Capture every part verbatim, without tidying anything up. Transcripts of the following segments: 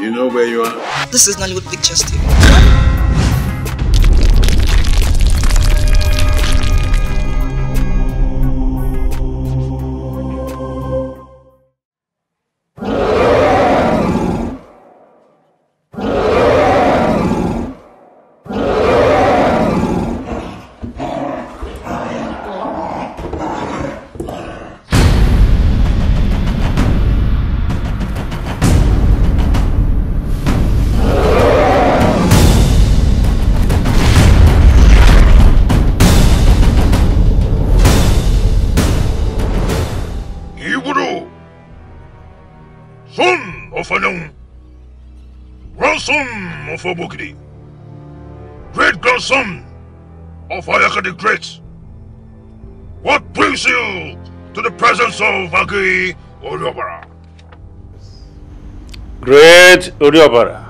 You know where you are? This is Nollywood Pictures T V. Grandson of Obokidi, great grandson of Ayaka the Great. What brings you to the presence of Agi Uriobara? Great Uriobara,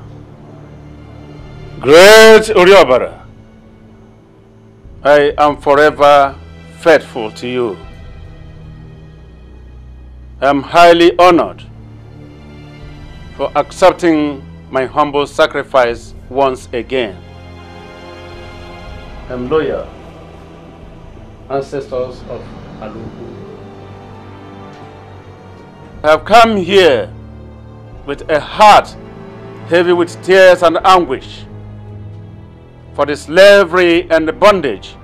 great Uriobara, I am forever faithful to you. I am highly honored for accepting my humble sacrifice once again. I am loyal, ancestors of Aluku. I have come here with a heart heavy with tears and anguish for the slavery and the bondage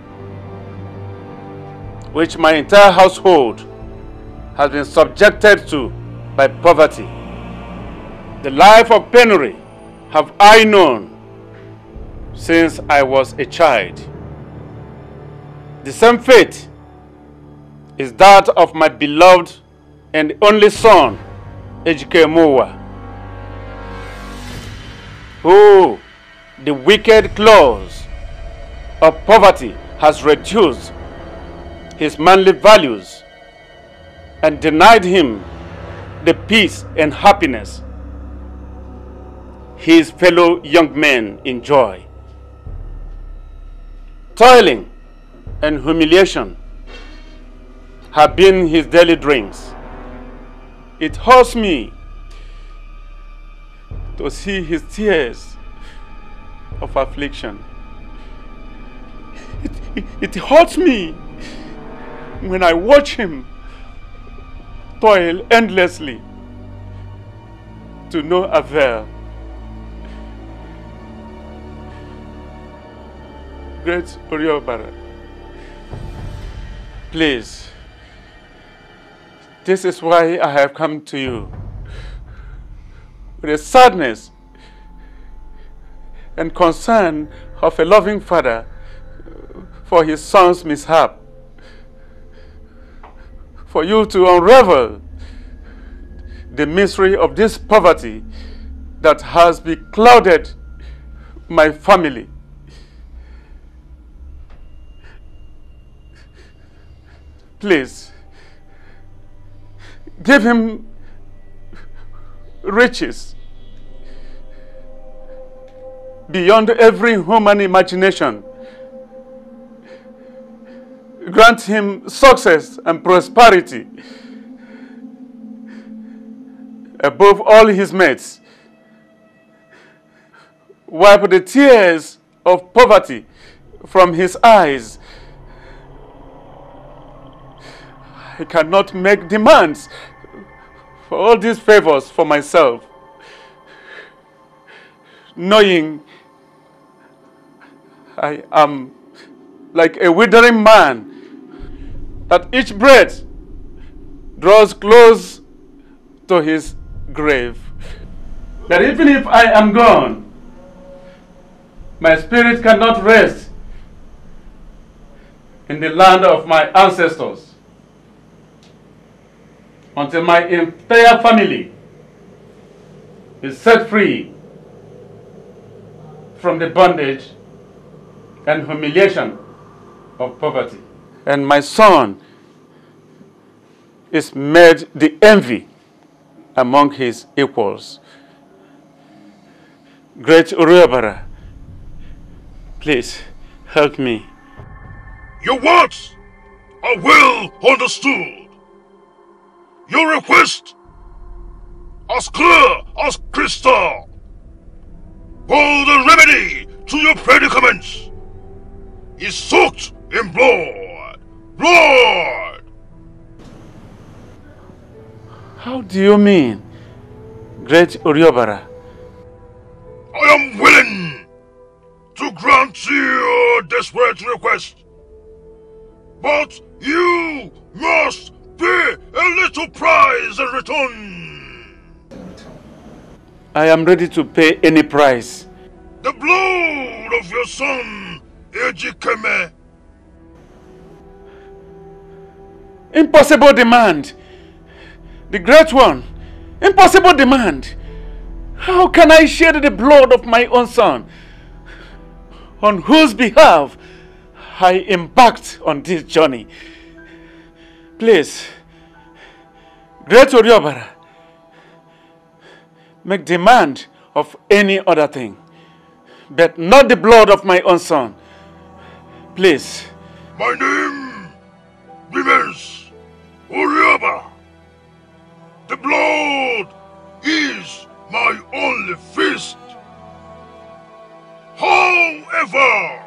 which my entire household has been subjected to by poverty. The life of penury have I known since I was a child. The same fate is that of my beloved and only son, Ejike Mowa, who the wicked claws of poverty has reduced his manly values and denied him the peace and happiness his fellow young men enjoy. Toiling and humiliation have been his daily drinks. It hurts me to see his tears of affliction. It, it, it hurts me when I watch him toil endlessly to no avail. Great Uriobara, please, this is why I have come to you with a sadness and concern of a loving father for his son's mishap, for you to unravel the mystery of this poverty that has beclouded my family. Please, give him riches beyond every human imagination. Grant him success and prosperity above all his mates. Wipe the tears of poverty from his eyes. I cannot make demands for all these favors for myself, knowing I am like a withering man, that each breath draws close to his grave. That even if I am gone, my spirit cannot rest in the land of my ancestors until my entire family is set free from the bondage and humiliation of poverty. And my son is made the envy among his equals. Great Uriobara, please help me. Your words are well understood. Your request as clear as crystal. For the remedy to your predicaments is soaked in blood. Blood! How do you mean, Great Uriobara? I am willing to grant you your desperate request. But you must pay a little price in return. I am ready to pay any price. The blood of your son, Ejikeme. Impossible demand. The Great One. Impossible demand. How can I shed the blood of my own son, on whose behalf I embarked on this journey? Please, Great Uriobara, make demand of any other thing, but not the blood of my own son. Please. My name remains Uriobara. The blood is my only feast. However,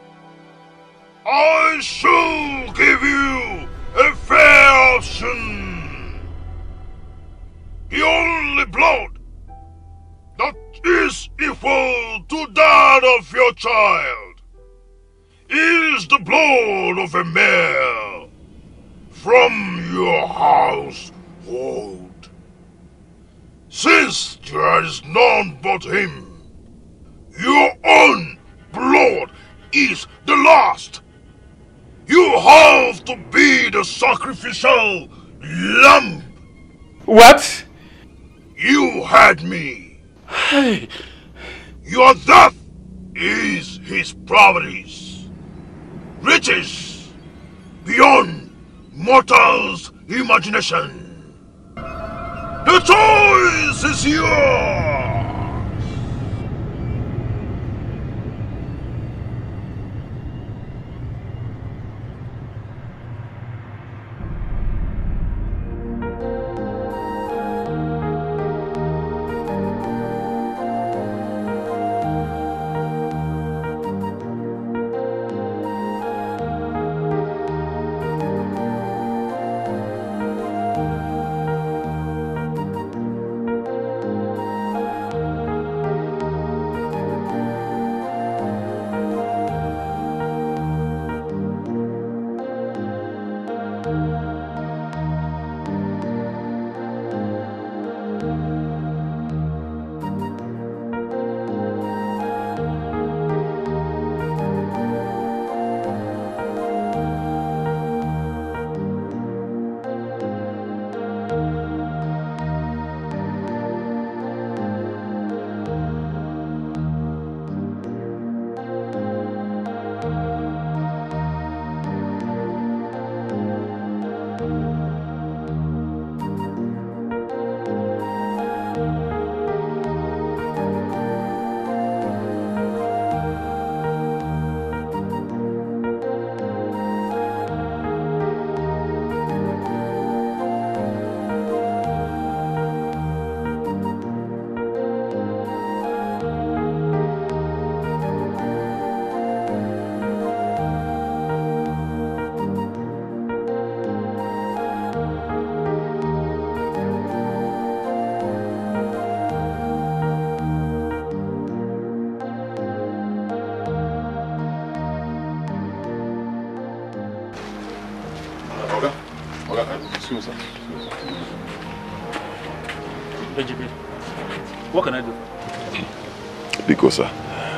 I shall give you a fair option. The only blood that is equal to that of your child is the blood of a male from your household. Since there is none but him, your own blood is the last. You have to be the sacrificial lamb. What? You heard me. Hey. Your death is his properties. Riches beyond mortal's imagination. The choice is yours. What can I do? Because sir,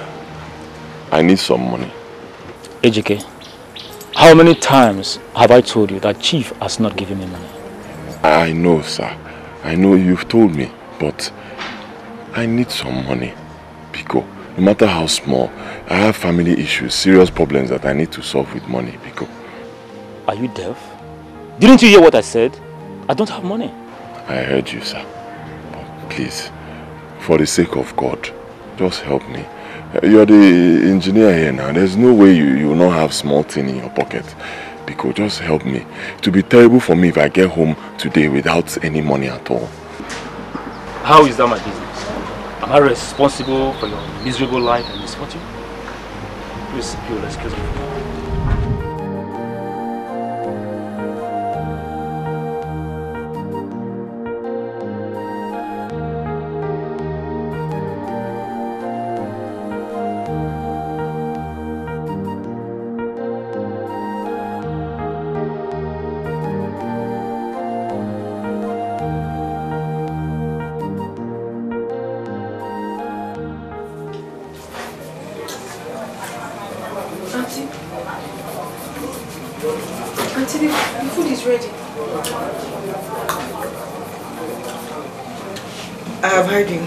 I need some money. Ejike, how many times have I told you that Chief has not given me money? I know, sir. I know you've told me, but I need some money. Biko, no matter how small, I have family issues, serious problems that I need to solve with money, Biko. Are you deaf? Didn't you hear what I said? I don't have money. I heard you, sir. But please, for the sake of God, just help me. You're the engineer here now. There's no way you, you will not have small thing in your pocket. Biko, just help me. It will be terrible for me if I get home today without any money at all. How is that my business? Am I responsible for your miserable life and misfortune? Please, you will excuse me. I have heard you.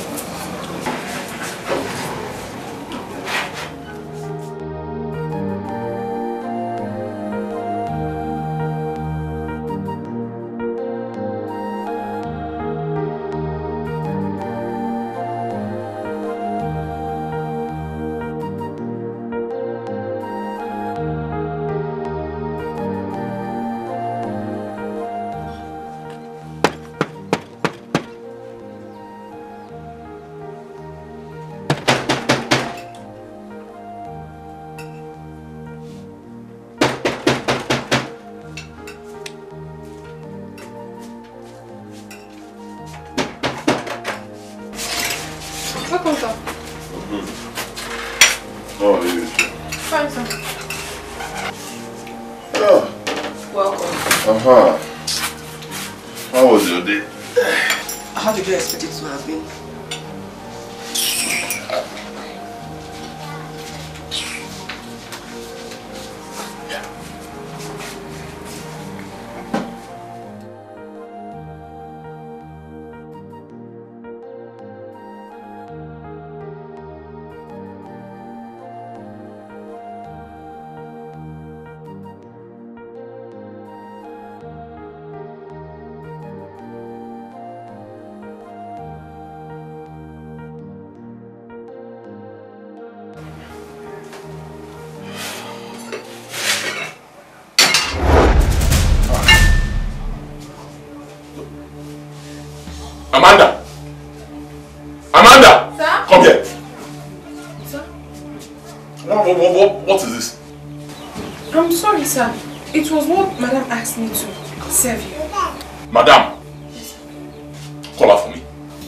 Amanda! Amanda! Sir? Come here. Sir? What, what, what, what is this? I'm sorry, sir. It was what Madam asked me to serve you. Madam, call her for me.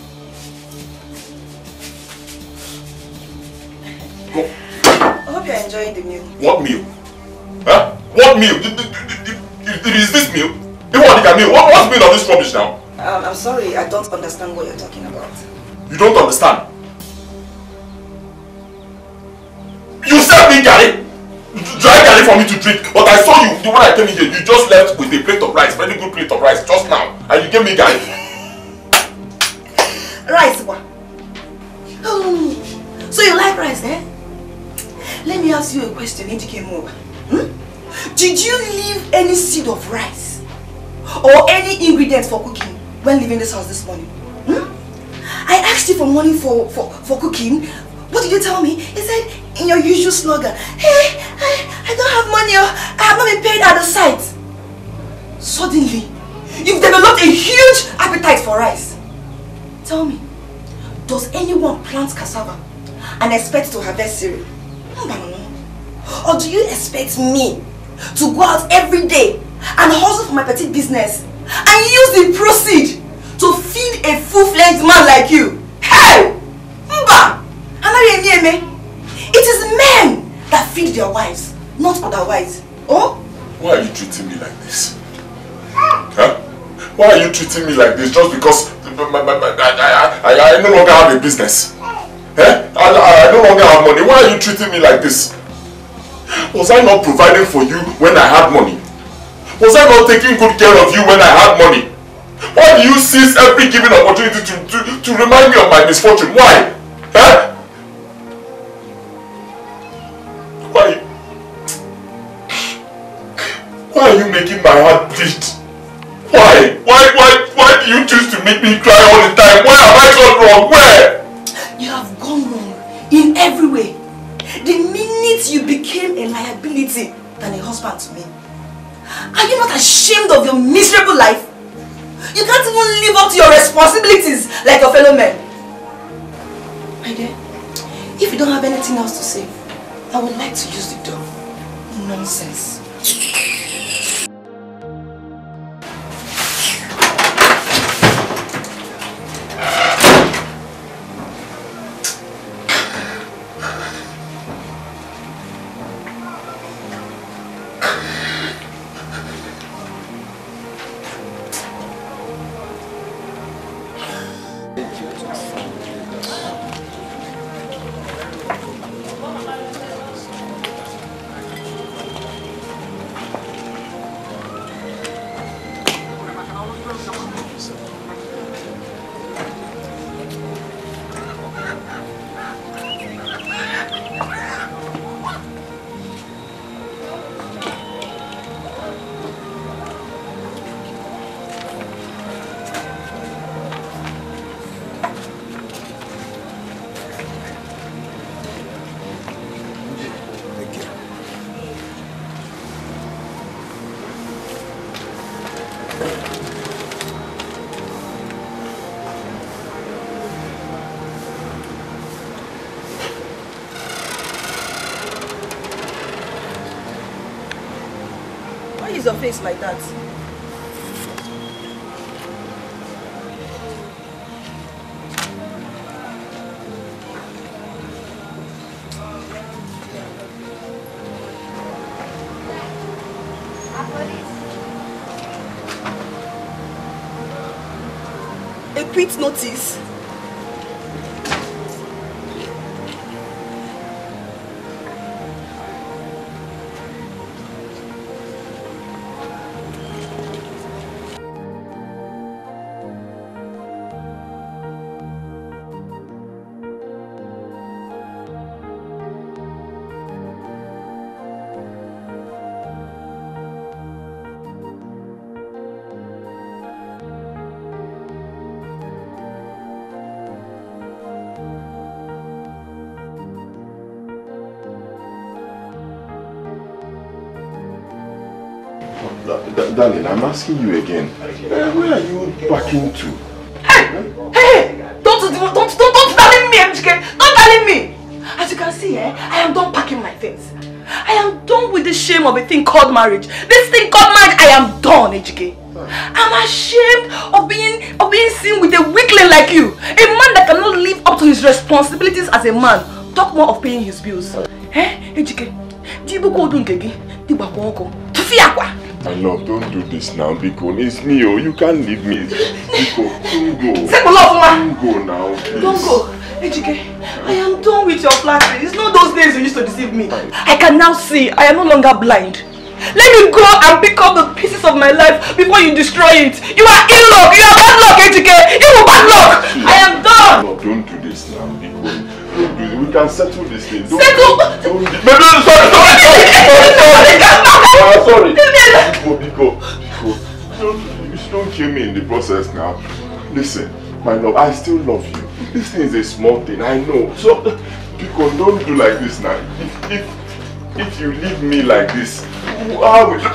Go. I hope you're enjoying the meal. What meal? Huh? What meal? Is this meal? What meal? What, what's meal of this rubbish now? Um, I'm sorry, I don't understand what you're talking about. You don't understand? You served me garri, dry garri for me to drink, but I saw you, when I came in here, you just left with a plate of rice, very good plate of rice, just now, and you gave me garri. Rice, what? Oh, so you like rice, eh? Let me ask you a question, Ejikemo. Hmm? Did you leave any seed of rice or any ingredients for cooking when leaving this house this morning? Hmm? I asked you for money for, for, for cooking. What did you tell me? You said in your usual slogan, hey, I, I don't have money, or I have not been paid at the site. Suddenly, you've developed a huge appetite for rice. Tell me, does anyone plant cassava and expect to harvest cereal? Or do you expect me to go out every day and hustle for my petty business and use the proceeds to feed a full-fledged man like you? Hey! Mba! It is men that feed their wives, not otherwise. Oh? Why are you treating me like this? Huh? Why are you treating me like this just because I, I, I, I no longer have a business? Eh? I, I, I no longer have money. Why are you treating me like this? Was I not providing for you when I had money? Was I not taking good care of you when I had money? Why do you seize every given opportunity to, to, to remind me of my misfortune? Why? Eh? Why? Why are you making my heart bleed? Why? Why, why, why do you choose to make me cry all the time? Where have I gone wrong? Where? You have gone wrong in every way. The minute you became a liability than a husband to me. Are you not ashamed of your miserable life? You can't even live up to your responsibilities like your fellow men. My dear, if you don't have anything else to say, I would like to use the door. Nonsense. Your face like that. A quit notice. Darling, I'm asking you again. Uh, where are you backing to? Hey! Hey! Don't, don't, don't, don't darling me, M G K! Don't darling me! As you can see, eh, I am done packing my things. I am done with the shame of a thing called marriage. This thing called marriage, I am done, H K. I'm ashamed of being, of being seen with a weakling like you. A man that cannot live up to his responsibilities as a man. Talk more of paying his bills. Eh, H K? My love, don't do this now, Biko. It's me, oh. You can't leave me. Biko, don't go. Don't go now, please. Don't go. Ejike, I am done with your flattery. It's not those days you used to deceive me. I can now see. I am no longer blind. Let me go and pick up the pieces of my life before you destroy it. You are in luck. You are bad luck, Ejike. You are bad luck. I am done. No, don't do this now, Biko. Don't do this. We can settle this thing. Don't, settle? Don't, don't, no, no, sorry, sorry, sorry, sorry, sorry. Biko, Biko, Biko. Don't, you don't kill me in the process now. Listen, my love, I still love you. This thing is a small thing, I know. So, Biko, don't do like this now. If, if, if you leave me like this, how will...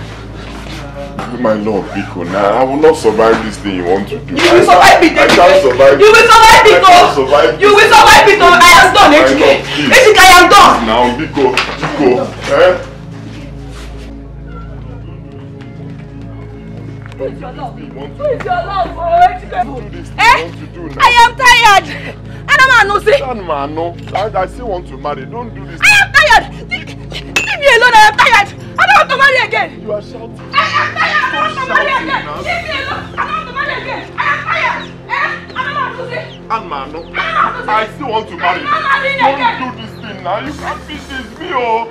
My love, Biko, now I will not survive this thing you want to do. You will survive it, I can't survive it. You will survive it, oh. You will survive it, oh. I am done, Ejike. Ejike, I am done. Now, Biko, Biko, eh? Who is your love? Who is your love, oh, Ejike? Eh? I am tired. Anamano, say. Anamano, I, I still want to marry. Don't do this. I am tired. Leave me alone, I am tired. I don't want to marry again. You are shouting. I am tired. I don't want to marry again. Leave me alone. I don't want to marry again. I am tired. Eh? I don't want to say. Anamano, I still want to marry. I'm not marrying again. Don't do this thing now. You can't finish this, me, oh.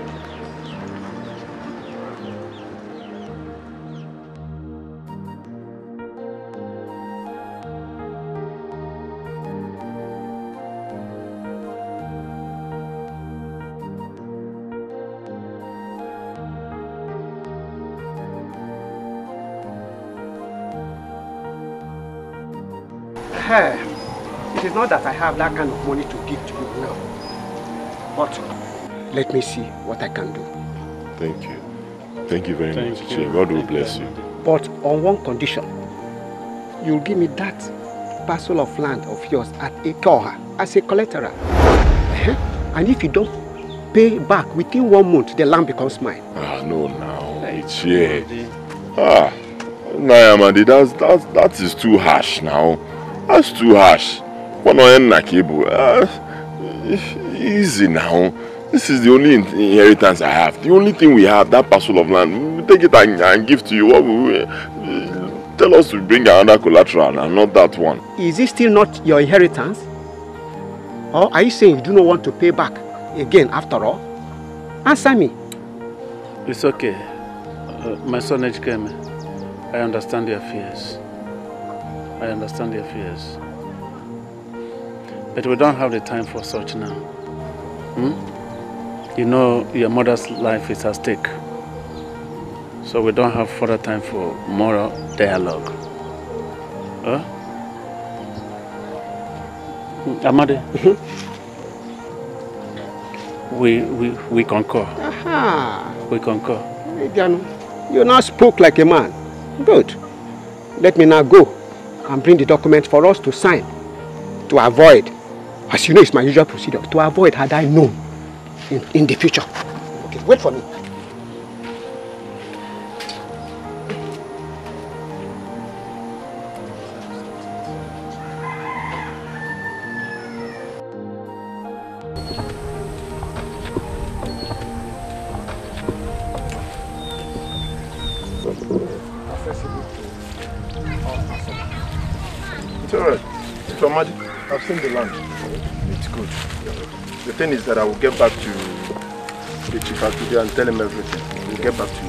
Hey, it is not that I have that kind of money to give to you now. But let me see what I can do. Thank you. Thank you very Thank much, you. Chie. God will bless you. But on one condition. You'll give me that parcel of land of yours at Ikeoha as a collateral. Uh-huh. And if you don't pay back within one month, the land becomes mine. Ah, no, now. It's here. Ah, Nayamadi, that's, that's, that is too harsh now. That's too harsh. Uh, easy now. This is the only inheritance I have. The only thing we have, that parcel of land. We take it and, and give to you. What we, uh, tell us to bring another collateral and not that one. Is it still not your inheritance? Or are you saying you do not want to pay back again after all? Answer me. It's okay. Uh, my son Ejikeme, I understand your fears. I understand your fears. But we don't have the time for such now. Hmm? You know your mother's life is at stake. So we don't have further time for moral dialogue. Huh? Amade, we, we, we concur. Aha. We concur. You now spoke like a man. Good. Let me now go and bring the document for us to sign. To avoid, as you know it's my usual procedure, to avoid had I known in, in the future. Okay, wait for me. It's alright. It's Amadi. I've seen the land. It's good. The thing is that I will get back to the chief today and tell him everything. We'll get back to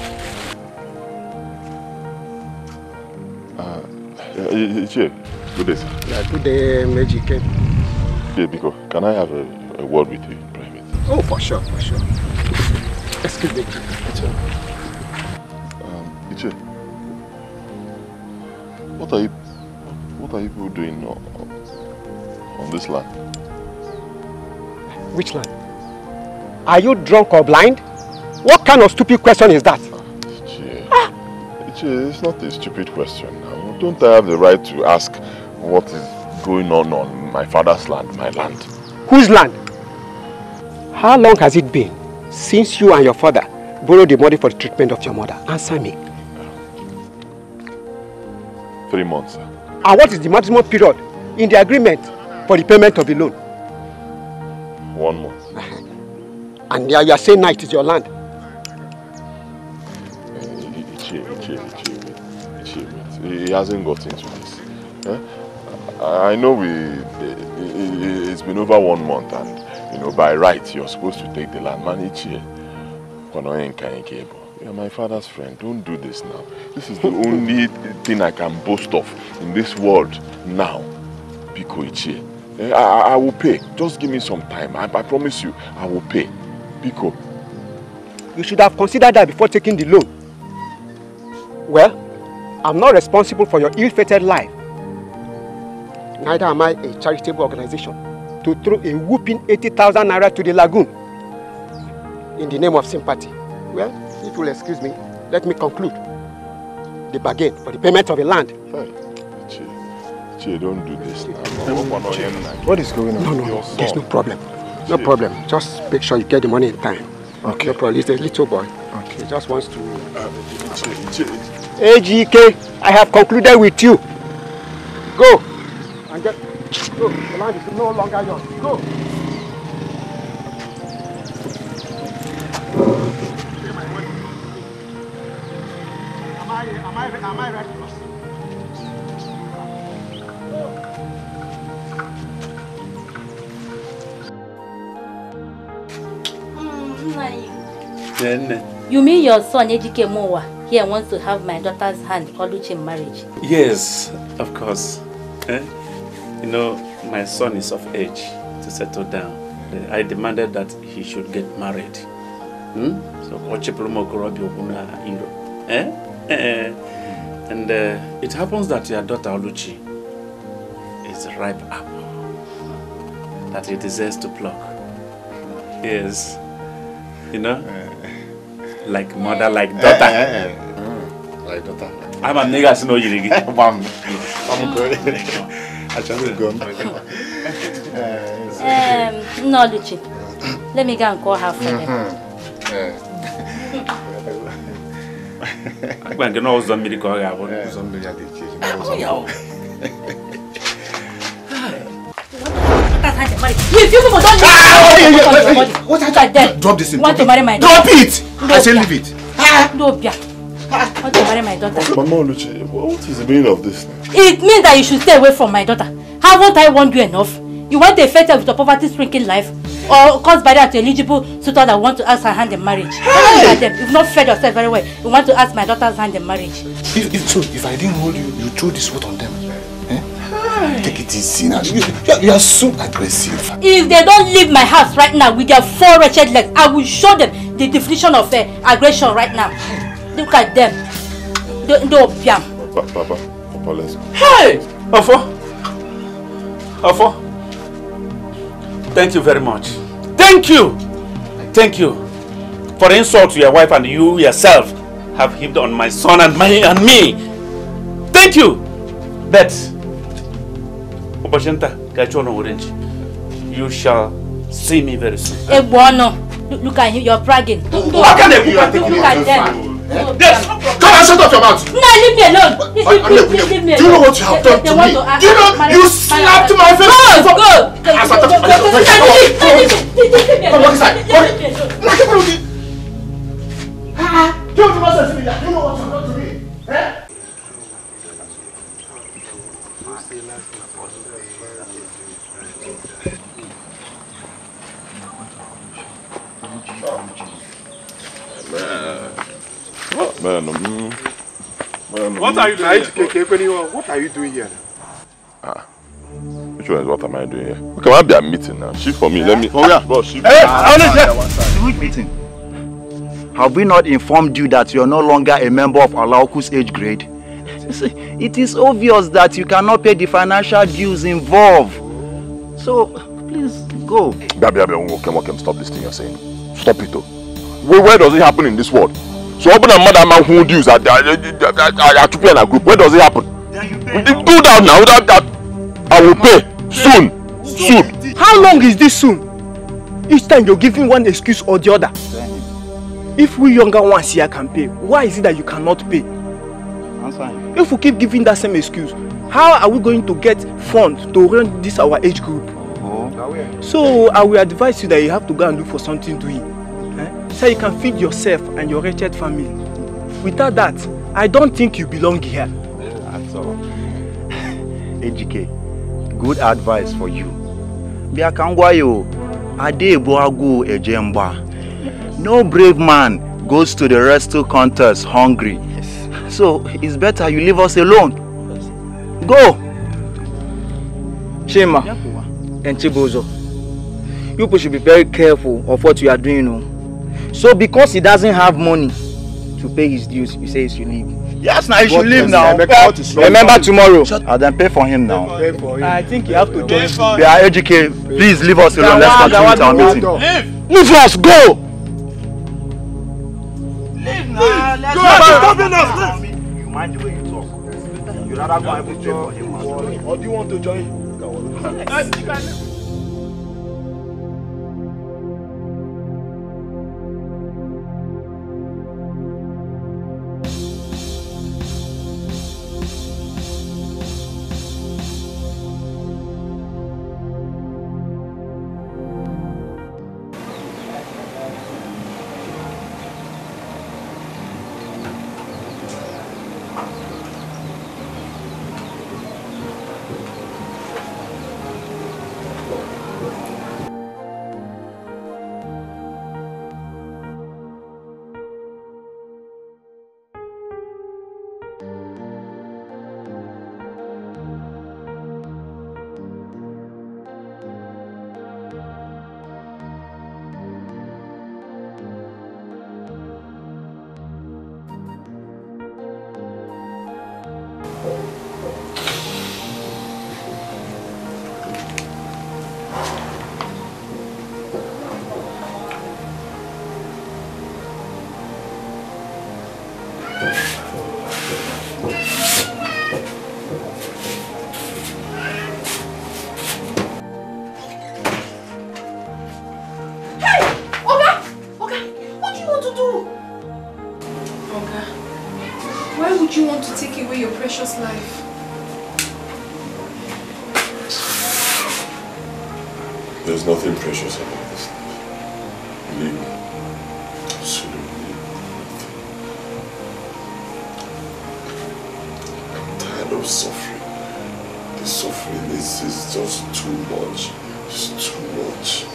you. Uh, Ichie, good day, sir. Yeah, good day, Ejike. Yeah, Biko, can I have a, a word with you in private? Oh, for sure, for sure. Excuse me. Ichie. Um, Ichie, what are you, what are you people doing on, on this land? Which land? Are you drunk or blind? What kind of stupid question is that? Ichie, ah. Ichie, it's not a stupid question now. Don't I have the right to ask what is going on on my father's land, my land? Whose land? How long has it been since you and your father borrowed the money for the treatment of your mother? Answer me. Three months, sir. And what is the maximum period in the agreement for the payment of the loan? One month. And you are saying now it is your land? Ichie, Ichie, Ichie, Ichie, wait. He hasn't got into this. Eh? I know we. It's been over one month, and you know, by right, you're supposed to take the land. Man, Ichie, you're my father's friend. Don't do this now. This is the only thing I can boast of in this world now. Biko Ichie. I, I, I will pay. Just give me some time. I, I promise you, I will pay. Biko. You should have considered that before taking the loan. Well, I'm not responsible for your ill-fated life. Neither am I a charitable organization to throw a whooping eighty thousand naira to the lagoon in the name of sympathy. Well, if you will excuse me, let me conclude the bargain for the payment of the land. Hey, Ichie, Ichie, don't do this now. Ichie, what is going on? No, no, no, there's no problem. No problem. Just make sure you get the money in time. Okay. No problem. He's a little boy. Okay. He just wants to... Uh, Ichie, Ichie. Ejike, I have concluded with you. Go. And get... Go. The land is no longer yours. Go. Am I, am I, am I right? You mean your son Ejike Mowa here wants to have my daughter's hand Oluchi in marriage? Yes, of course. Eh? You know, my son is of age to settle down. I demanded that he should get married. Hmm? So, eh? Eh? And uh, it happens that your daughter Oluchi is a ripe apple that he deserves to pluck. Yes. You know? Like mother, like daughter. Eh, eh, eh. Mm, like daughter. I'm a nigga, so no, you I'm good. Um, no, Luchi. Let me go and call her for them. I'm going to know somebody call her. Somebody if you people don't leave what are you drop this in. Want to marry my daughter? Drop it! No, I say leave it. No, Bia. Want to marry my daughter? Mama Luchi, what is the meaning of this? It means that you should stay away from my daughter. Haven't I warned you enough? You want to affect her with your poverty-stricken life? Or cause barrier to eligible suitor that want to ask her hand in marriage? Hey! You've not fed yourself very well. You want to ask my daughter's hand in marriage? If, if so, if I didn't hold you, you threw this foot on them. Eh? Hey. Take it easy now. You, you are so aggressive. If they don't leave my house right now with their four wretched legs, I will show them the definition of uh, aggression right now. Look at them. Don't do piam. Papa, Papa, Papa, let's go. Hey! Ofo! Ofo! Thank you very much. Thank you! Thank you for the insult to your wife and you yourself have heaped on my son and, my, and me. Thank you! But, you shall see me very soon. Hey, Bono, look at you, you're bragging. How can they look at them? Yes. Come on, shut up your mouth. No, leave me alone. Leave, leave, leave, leave me alone. Do you know what you have done they, to they me? to ask, Do you know my, you my, slapped my, my face? Go, go. go, go, I started go, go, go, go, Come on, inside. Do you know what you have done to me? Eh? Man, man, man, what are you doing? What are you doing here? Ah, which one is what am I doing here? Okay, I'll be a meeting now. Shift for me. Let me. Oh yeah, boss. Shift. Hey, which meeting? Have we not informed you that you are no longer a member of Alauku's age grade? It is obvious that you cannot pay the financial dues involved. So please go. Baby, baby, okay, okay, stop this thing you're saying. Stop it, though. Where, where does it happen in this world? So open a mother man who dues at to pay in a group. Where does it happen? Do that now. That, that I will pay soon. Soon. How long is this soon? Each time you're giving one excuse or the other. If we younger ones here can pay, why is it that you cannot pay? If we keep giving that same excuse, how are we going to get funds to run this our age group? Oh. So I will advise you that you have to go and look for something to eat. Eh? So you can feed yourself and your wretched family. Without that, I don't think you belong here. That's all. Ejike, good advice for you. No brave man goes to the rescue contest hungry. Yes. So it's better you leave us alone. Go. Chima and Chibozo, you people should be very careful of what you are doing. You know? So because he doesn't have money to pay his dues, you say he should leave. Yes, now he should leave now. Remember tomorrow. I'll then pay for him now. Pay for him. I think you have to join. We are educated. Please leave us alone. Let's continue with our meeting. Leave. Leave us. Go. Leave now. Let's go. You mind the way you talk. You rather go and pay for him. Or do you want to join? would you want to take away your precious life? There's nothing precious about this life. Believe me. Absolutely nothing. I'm tired of suffering. The suffering is, is just too much. It's too much.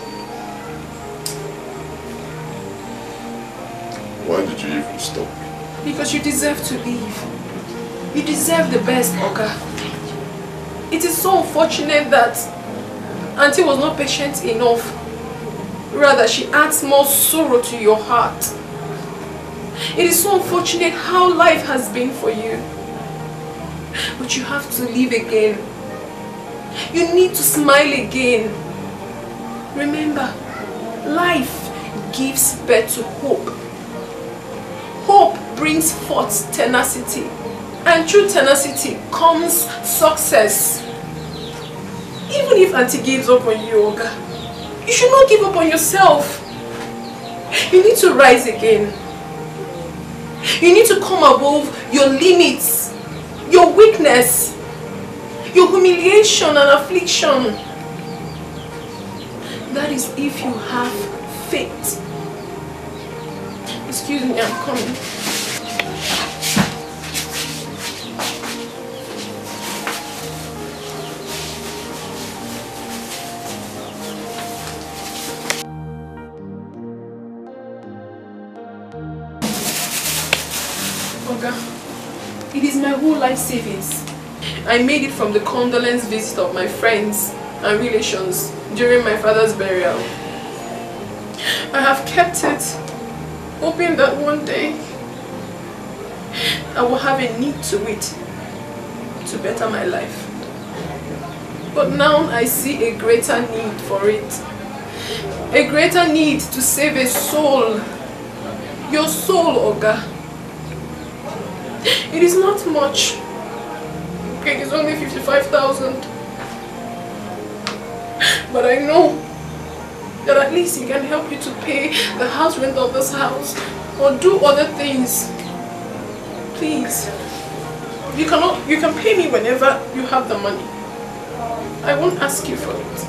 Why did you even stop me? Because you deserve to leave. You deserve the best, Oga. It is so unfortunate that Auntie was not patient enough. Rather, she adds more sorrow to your heart. It is so unfortunate how life has been for you. But you have to live again. You need to smile again. Remember, life gives birth to hope. Hope brings forth tenacity. And through tenacity comes success. Even if Auntie gives up on you, Oga, you should not give up on yourself. You need to rise again. You need to come above your limits, your weakness, your humiliation and affliction. That is if you have faith. Excuse me, I'm coming. It is my whole life savings. I made it from the condolence visit of my friends and relations during my father's burial. I have kept it, hoping that one day I will have a need to it to better my life. But now I see a greater need for it. A greater need to save a soul. Your soul, Oga. It is not much. It is only fifty-five thousand. But I know that at least it can help you to pay the house rent of this house or do other things. Please. You cannot you can pay me whenever you have the money. I won't ask you for it.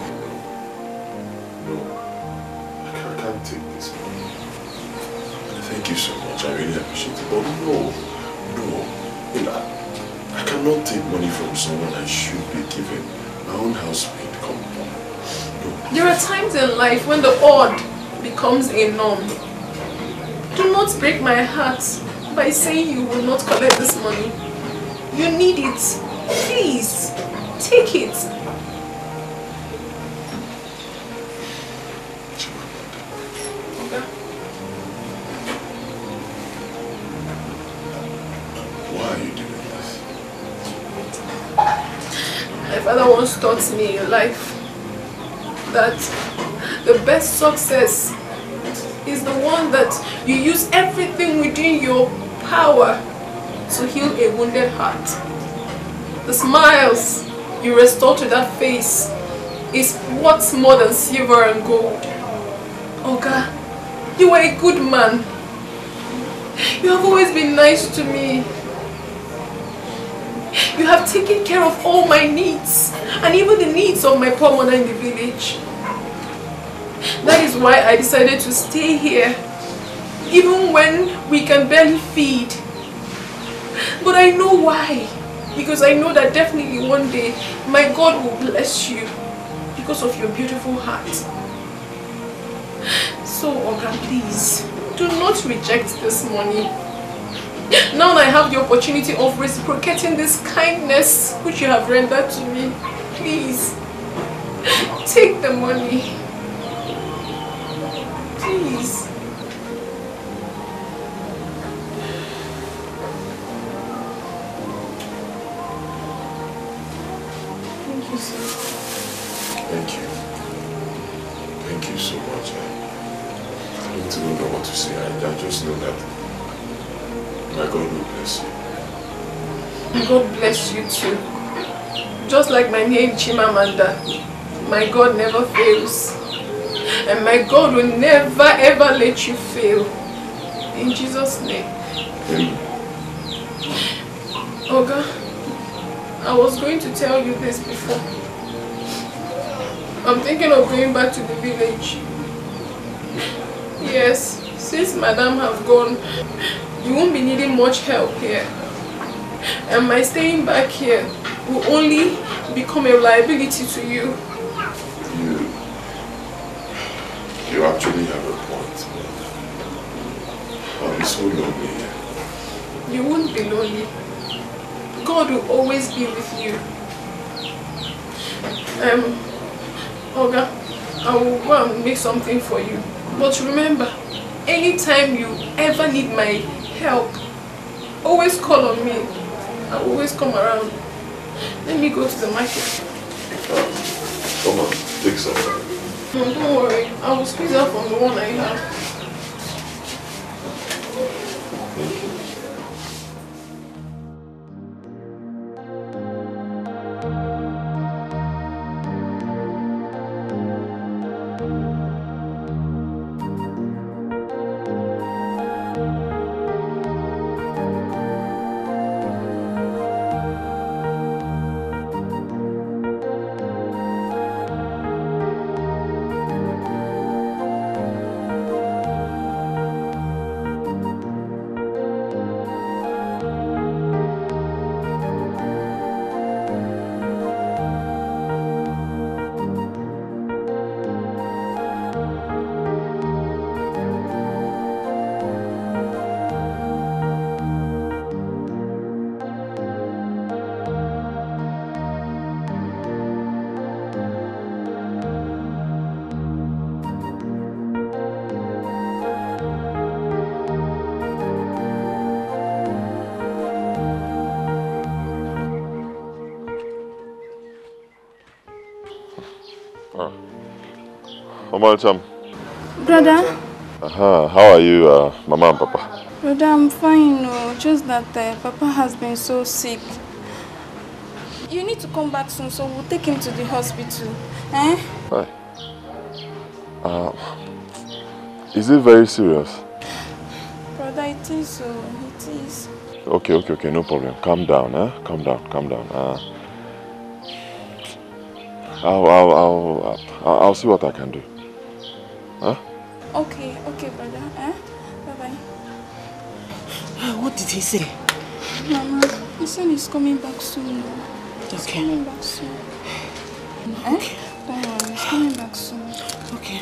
No. I can't, I can't take this. Thank you so much. I really appreciate it. But no. No, you know, I cannot take money from someone I should be given. My own housemaid, come on. No. There are times in life when the odd becomes a norm. Do not break my heart by saying you will not collect this money. You need it. Please, take it. My father once taught me in life that the best success is the one that you use everything within your power to heal a wounded heart. The smiles you restore to that face is what's more than silver and gold. Oga, you are a good man. You have always been nice to me. You have taken care of all my needs and even the needs of my poor mother in the village. That is why I decided to stay here, even when we can barely feed. But I know why. Because I know that definitely one day my God will bless you because of your beautiful heart. So, Oga, please, do not reject this money. Now I have the opportunity of reciprocating this kindness which you have rendered to me. Please, take the money. Please. Thank you, sir. Thank you. Thank you so much. I, I don't even know what to say. I, I just know that my God will bless you. My God bless you too. Just like my name Chimamanda, my God never fails. And my God will never ever let you fail. In Jesus' name. Amen. Oga, I was going to tell you this before. I'm thinking of going back to the village. Yes, since Madame have gone, you won't be needing much help here. And my staying back here will only become a liability to you. You, you actually have a point. I'll be so lonely here. You won't be lonely. God will always be with you. Um, Oga, I will go and make something for you. But remember, anytime you ever need my help, always call on me. I will always come around. Let me go to the market. Um, come on, take some. No, don't worry. I will squeeze out from the one I have. Thank you. Omalcham. Brother? Uh-huh. How are you, uh, Mama and Papa? Brother, I'm fine, no. Just that uh, Papa has been so sick. You need to come back soon, so we'll take him to the hospital. Eh? Hi. Uh, is it very serious? Brother, it is so. It is. Okay, okay, okay. No problem. Calm down, eh? Calm down, calm down. Uh, I'll, I'll, I'll, I'll, I'll see what I can do. Huh? Okay, okay, brother. Eh? Bye-bye. What did he say? Mama, he said he's coming back soon. He's Okay. coming back soon. Okay. Eh? Don't worry, he's coming back soon. Okay.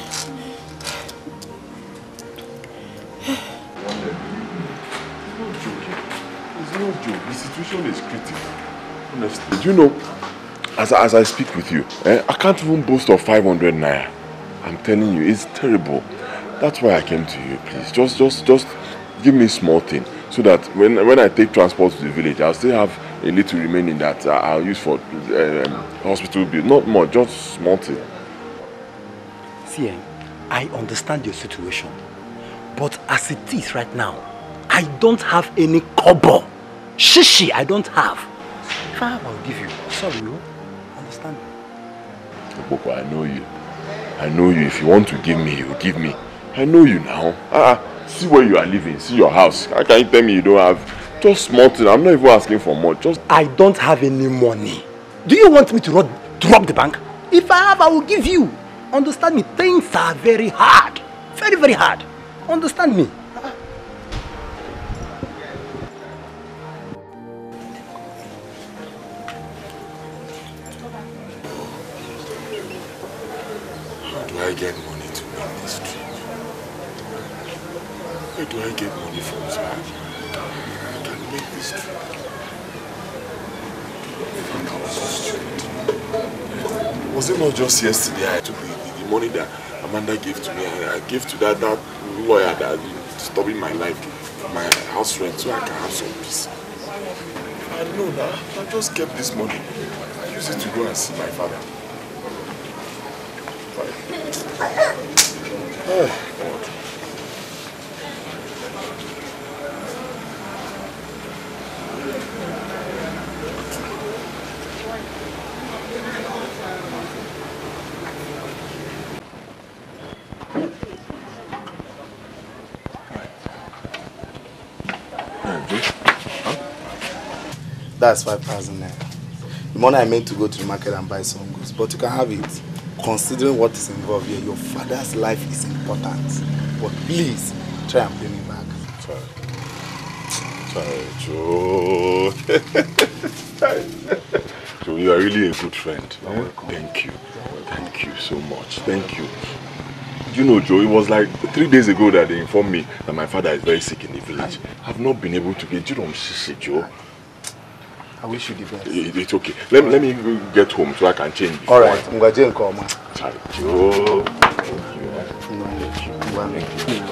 It's no joke. The situation is critical. Honestly. Do you know, as, as I speak with you, eh, I can't even boast of five hundred naira. I'm telling you, it's terrible. That's why I came to you, please. Just, just, just give me a small thing so that when, when I take transport to the village, I'll still have a little remaining that uh, I'll use for um, hospital bill. Not more, just small thing. See, eh, I understand your situation, but as it is right now, I don't have any kobo. Shishi, I don't have. If I have, I'll give you. Sorry, no? Understand? Boko, I know you. I know you. If you want to give me, you give me. I know you now. Ah, see where you are living. See your house. How can you tell me you don't have just small thing? I'm not even asking for much. Just I don't have any money. Do you want me to rob, to rob the bank? If I have, I will give you. Understand me? Things are very hard. Very, very hard. Understand me? how do I get money to make this trip? Where do I get money from, sir? I can make this trip. Fuck, I was so stupid. Was it not just yesterday I took the, the, the money that Amanda gave to me? I, I gave to that, that lawyer that stopping my life for my house rent so I can have some peace. I know that. I just kept this money. I use it to go and see my father. Oh, God. That's five thousand naira. The money I meant to go to the market and buy some goods, but you can have it. Considering what is involved here, your father's life is important. But please, try and pay me back. Sorry. Sorry, Joe. Joe, you are really a good friend. Thank you. Thank you so much. Thank you. You know, Joe, it was like three days ago that they informed me that my father is very sick in the village. I've not been able to get you on Shishi, Joe. I wish you the best. It, it's okay. Let, let me get home so I can change. All right. I'm going to call, man. Sorry, Joe. Thank you. Thank you. Thank you.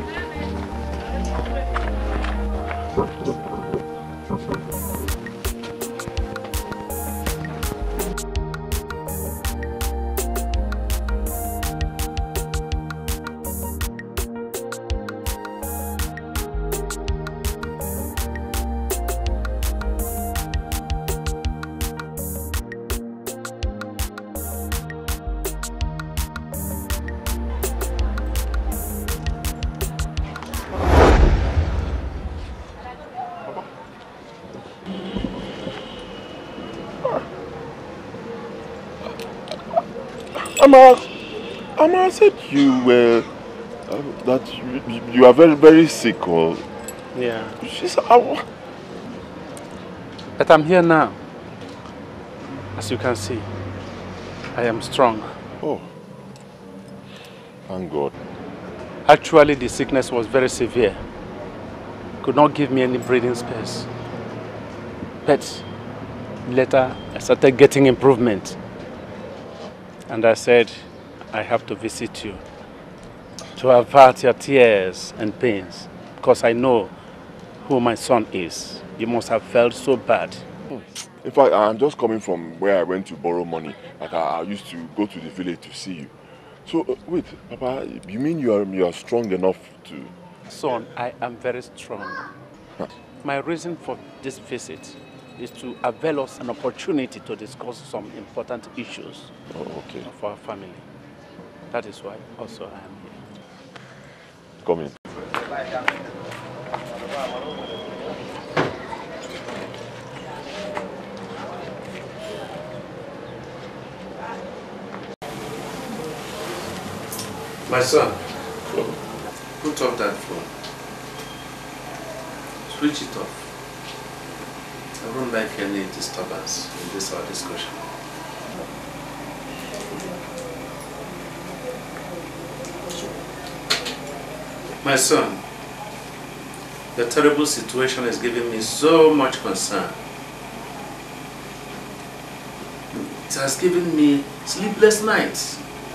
Ama, Ama said you were, uh, that you, you are very, very sick or... Yeah. She said, uh, but I'm here now. As you can see, I am strong. Oh. Thank God. Actually, the sickness was very severe. Could not give me any breathing space. But later, I started getting improvement. And I said, I have to visit you to avert your tears and pains, because I know who my son is. You must have felt so bad. In fact, I'm just coming from where I went to borrow money. Like I, I used to go to the village to see you. So, uh, wait, Papa, you mean you are, you are strong enough to... Son, I am very strong. Huh. My reason for this visit is to avail us an opportunity to discuss some important issues oh, okay. of our family. That is why also I am here. Come in. My son, put off that phone. Switch it off. I don't like any disturbance in this our discussion. My son, the terrible situation is giving me so much concern. It has given me sleepless nights.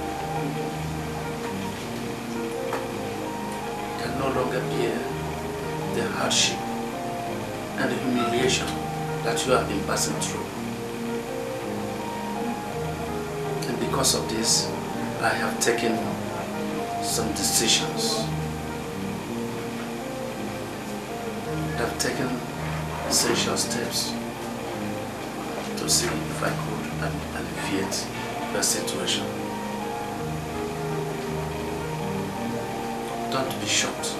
I can no longer bear the hardship and the humiliation that you have been passing through. And because of this, I have taken some decisions. I have taken essential steps to see if I could alleviate the situation. Don't be shocked.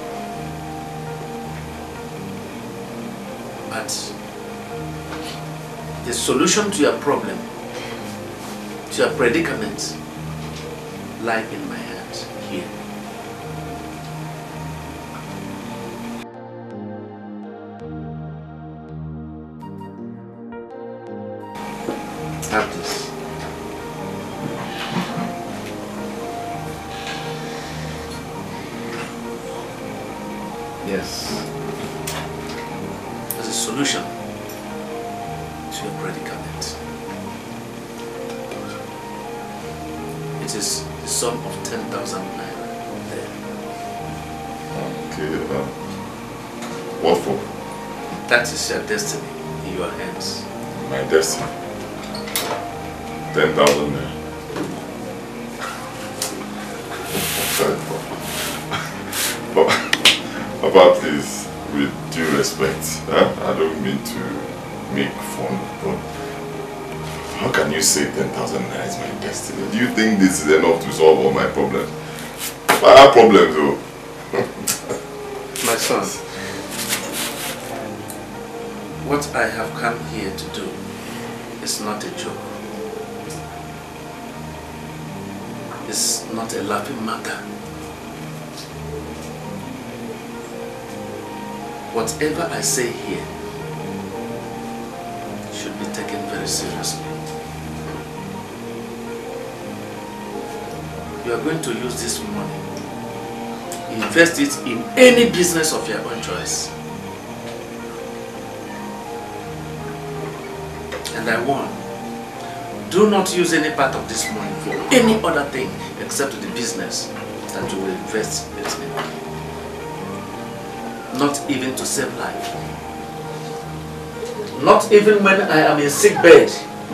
But the solution to your problem, to your predicament, lie in my hands here. Have this. Yes. There's a solution to your predicament. It is the sum of ten thousand naira there. Okay, uh, what for? That is your destiny in your hands. My destiny? ten thousand naira. Papa, please, with due respect, huh? I don't mean to make fun, but how can you say ten thousand naira is my destiny? Do you think this is enough to solve all my problems? I have problems though. My son, What I have come here to do is not a joke. It's not a laughing matter. Whatever I say here should be taken very seriously. You are going to use this money, invest it in any business of your own choice. And I warn, do not use any part of this money for any other thing except the business that you will invest it in. Not even to save life. Not even when I am in sick bed.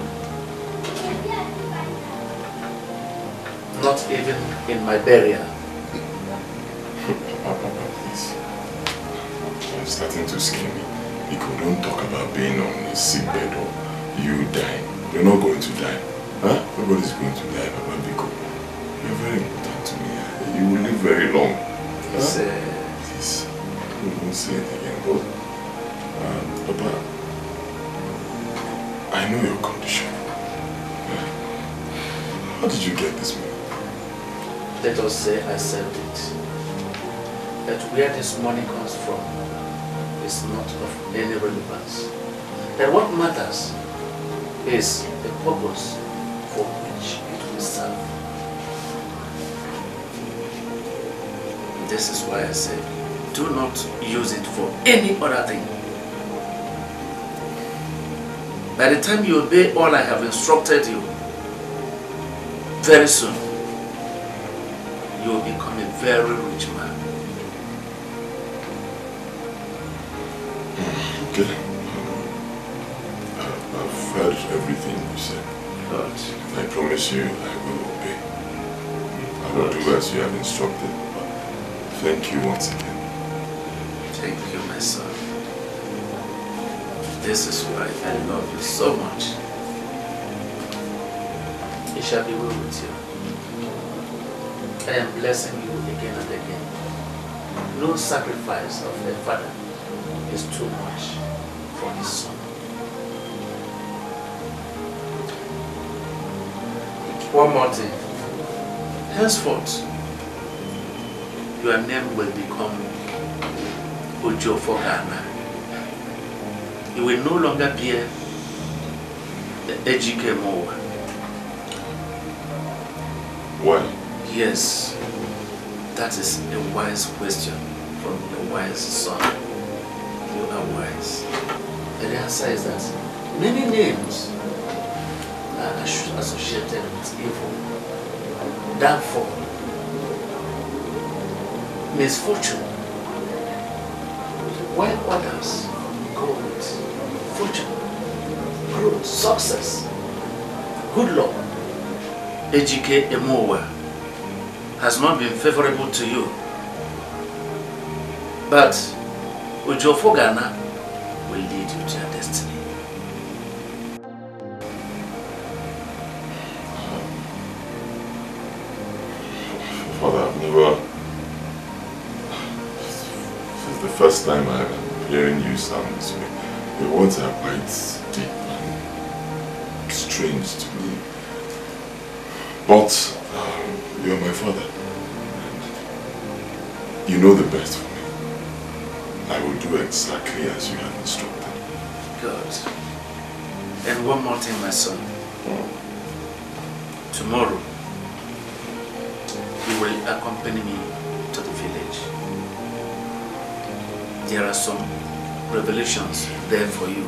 Not even in my burial. Papa, please. I'm starting to scare me. Because don't talk about being on a sick bed or you dying. You're not going to die. Huh? Nobody's going to die, Papa Biko. You're very important to me. You will live very long. Yes, huh? uh, Please, don't say it again. Go. Um, Papa, I know your condition. How did you get this money? Let us say I saved it. That where this money comes from is not of any relevance. That what matters is the purpose for which it will serve. This is why I said, do not use it for any other thing. By the time you obey all I have instructed you, very soon, you will become a very rich man. Okay. I've heard everything you said. Good. I promise you I will obey. I will do as you have instructed. Thank you once again. Thank you, my son. This is why I love you so much. It shall be well with you. I am blessing you again and again. No sacrifice of a father is too much for his son. One more thing. Henceforth, your name will become Ojofogana. You will no longer bear the Ejike Mowa. Why? Yes, that is a wise question from a wise son. You are wise. And the answer is that many names are associated with evil, downfall, misfortune, while others go with fortune, growth, success, good luck. Ejike Emowa has not been favorable to you, but Ojofogana will lead you to your destiny. Father, I've never... This is the first time I'm hearing you sound this way. Your words are quite deep and strange to me. But um, you're my father. And you know the best for me. I will do exactly as you have instructed. Good. And one more thing, my son. Tomorrow, you will accompany me to the village. There are some revelations there for you.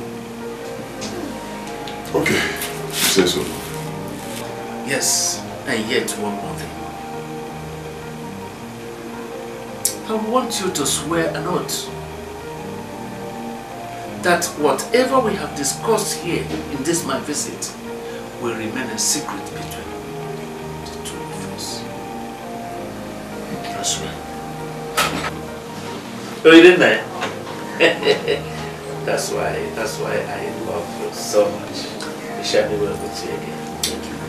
Okay, you say so. Yes, and yet one more thing. I want you to swear an oath that whatever we have discussed here in this my visit will remain a secret between the two of us. I swear. Oh, you didn't I? That's why, that's why I love you so much. It shall be well with you again. Thank you.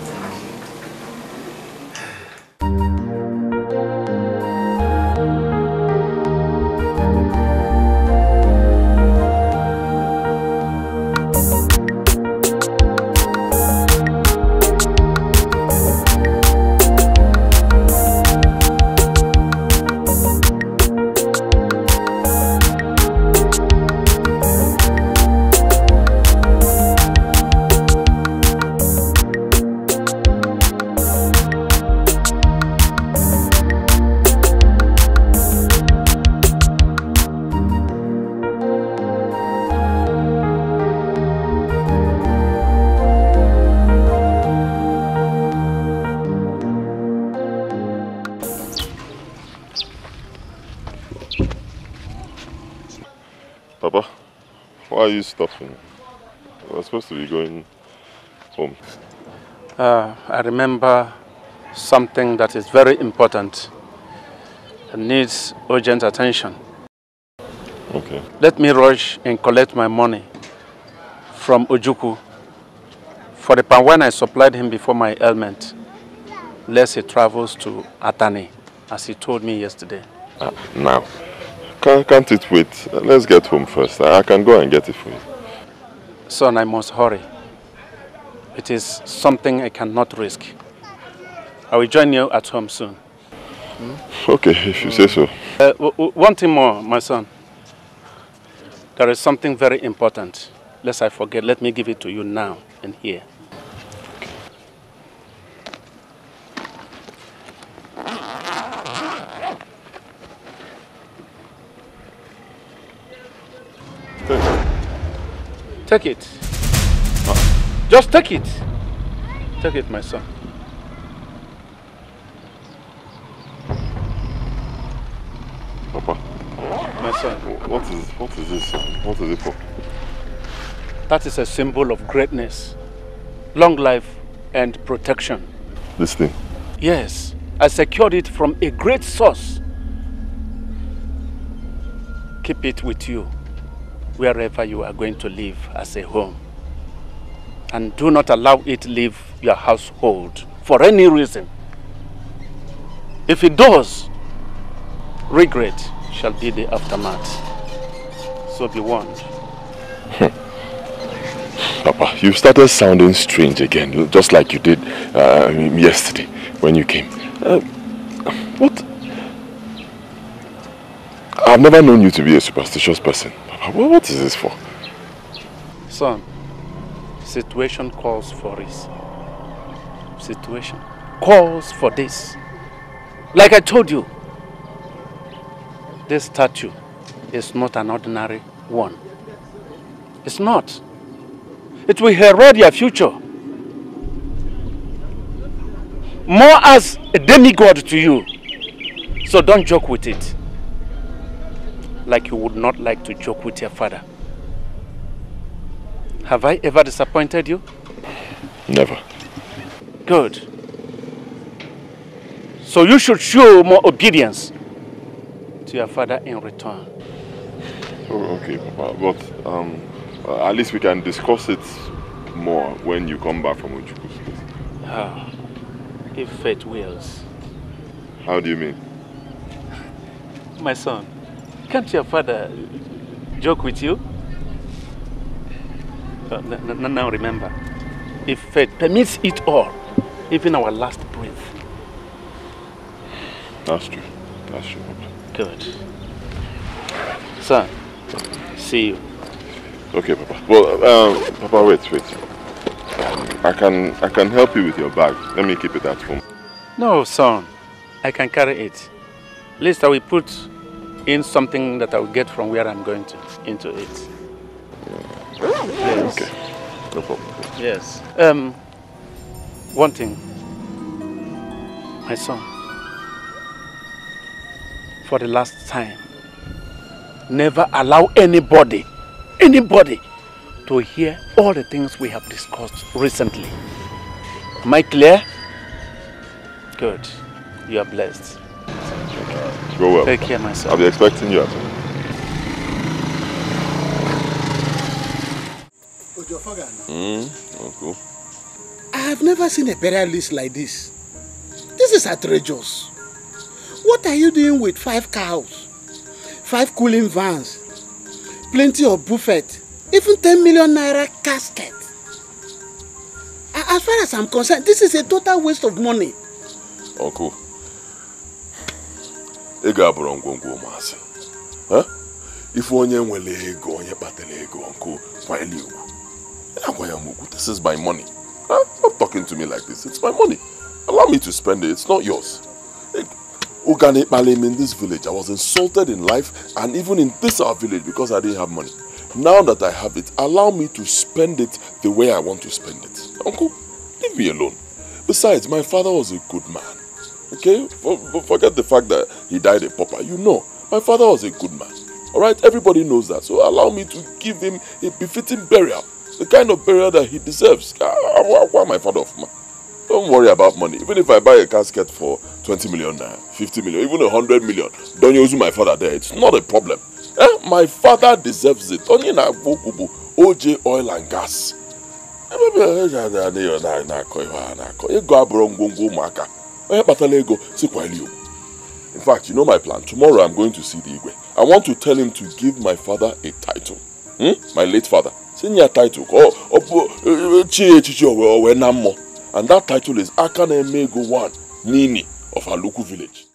Papa, why are you stopping? We're supposed to be going home. Uh, I remember something that is very important and needs urgent attention. Okay. Let me rush and collect my money from Ojukwu for the pan when I supplied him before my ailment, lest he travels to Atani, as he told me yesterday. Uh, now, can't, can't it wait? Let's get home first. I can go and get it for you. Son, I must hurry. It is something I cannot risk. I will join you at home soon. Hmm? Okay, if you say so. Uh, w w one thing more, my son. There is something very important. Lest I forget, let me give it to you now and here. Take it. Oh. Just take it. Take it, my son. Papa. My son. What is, what is this? What is it for? That is a symbol of greatness, long life and protection. This thing? Yes. I secured it from a great source. Keep it with you wherever you are going to live as a home. And do not allow it leave your household for any reason. If it does, regret shall be the aftermath. So be warned. Papa, you started sounding strange again, just like you did uh, yesterday when you came. Uh, what? I've never known you to be a superstitious person. Papa, what is this for? Son, situation calls for this. Situation calls for this. Like I told you, this statue is not an ordinary one. It's not. It will herald your future. More as a demigod to you. So don't joke with it. Like you would not like to joke with your father. Have I ever disappointed you? Never. Good. So you should show more obedience to your father in return. Oh, okay, Papa. But um, uh, at least we can discuss it more when you come back from Ojukwu. Ah, if fate wills. How do you mean? My son, can't your father joke with you? Uh, now remember, if fate permits it all, even our last breath. That's true. That's true, Papa. Good. Son, see you. Okay, Papa. Well, uh, Papa, wait, wait. I can, I can help you with your bag. Let me keep it at home. No, son. I can carry it. At least I will put in something that I will get from where I'm going to into it. Yes. Okay. No problem. Yes. Um. One thing, my son. For the last time, never allow anybody, anybody, to hear all the things we have discussed recently. Am I clear? Good. You are blessed. Okay. Go well. Take care, my son. I'll be expecting you at home. Mm, Uncle. I have never seen a burial list like this. This is outrageous. What are you doing with five cows, five cooling vans, plenty of buffet, even ten million naira casket? As far as I'm concerned, this is a total waste of money. Uncle, ego abụrụ ngwongwo maasị. Huh? If onye nwere ego, onye kpatara ego, Uncle, kwanyere ugwu. This is my money. Huh? Stop talking to me like this. It's my money. Allow me to spend it. It's not yours. Ugane Palim in this village, I was insulted in life and even in this our village because I didn't have money. Now that I have it, allow me to spend it the way I want to spend it. Uncle, leave me alone. Besides, my father was a good man. Okay? For, forget the fact that he died a pauper. You know, my father was a good man. Alright, everybody knows that. So allow me to give him a befitting burial. The kind of burial that he deserves. Why am I father of man? Don't worry about money. Even if I buy a casket for twenty million, fifty million, even one hundred million, don't use my father there. It's not a problem. Eh? My father deserves it. Only na O J Oil and Gas. In fact, you know my plan. Tomorrow I'm going to see the Igwe. I want to tell him to give my father a title. Hmm? My late father. Senior title. And that title is Akane Mego one, Nini of Aluku village.